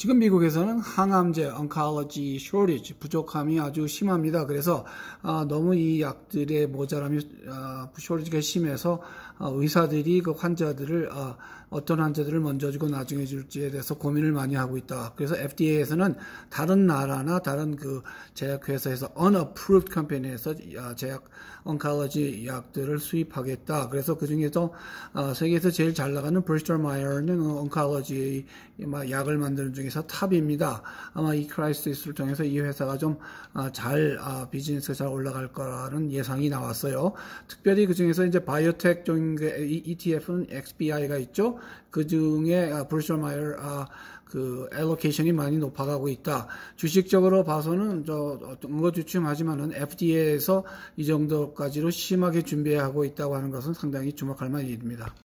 지금 미국에서는 항암제, oncology shortage, 부족함이 아주 심합니다. 그래서 너무 이 약들의 모자람이 shortage가 심해서 의사들이 그 환자들을 어떤 환자들을 먼저 주고 나중에 줄지에 대해서 고민을 많이 하고 있다. 그래서 FDA에서는 다른 나라나 다른 그 제약회사에서 unapproved 컴퍼니에서 제약 oncology 약들을 수입하겠다. 그래서 그 중에서 세계에서 제일 잘 나가는 브리스톨 마이어는 oncology 약을 만드는 중에서 탑입니다. 아마 이 크라이시스를 통해서 이 회사가 좀 비즈니스가 잘 올라갈 거라는 예상이 나왔어요. 특별히 그 중에서 이제 바이오텍 쪽인 ETF는 XBI가 있죠. 그 중에 브리스톨 마이어 그 알로케이션이 많이 높아가고 있다. 주식적으로 봐서는 응고주춤하지만은 FDA에서 이 정도까지로 심하게 준비하고 있다고 하는 것은 상당히 주목할 만한 일입니다.